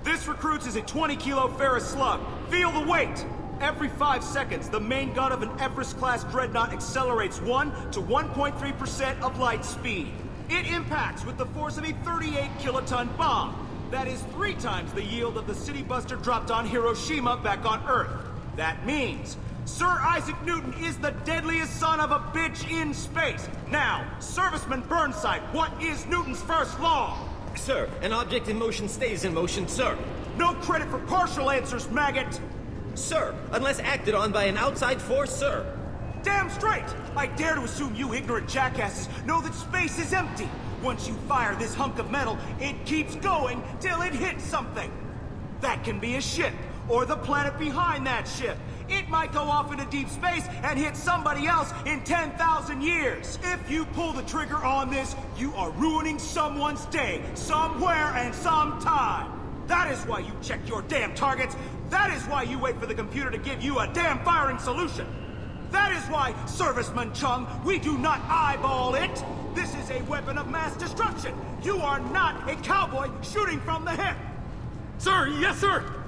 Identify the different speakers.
Speaker 1: This recruits is a 20-kilo Ferris slug. Feel the weight! Every 5 seconds, the main gun of an Everest-class dreadnought accelerates 1 to 1.3% of light speed. It impacts with the force of a 38-kiloton bomb. That is 3 times the yield of the City Buster dropped on Hiroshima back on Earth. That means Sir Isaac Newton is the deadliest son of a bitch in space. Now, Serviceman Burnside, what is Newton's first law?
Speaker 2: Sir, an object in motion stays in motion, sir.
Speaker 1: No credit for partial answers, maggot!
Speaker 2: Sir, unless acted on by an outside force, sir.
Speaker 1: Damn straight! I dare to assume you ignorant jackasses know that space is empty. Once you fire this hunk of metal, it keeps going till it hits something. That can be a ship, or the planet behind that ship. It might go off into deep space and hit somebody else in 10,000 years. If you pull the trigger on this, you are ruining someone's day, somewhere and sometime. That is why you check your damn targets. That is why you wait for the computer to give you a damn firing solution. That is why, Serviceman Chung, we do not eyeball it. This is a weapon of mass destruction. You are not a cowboy shooting from the hip.
Speaker 3: Sir, yes, sir!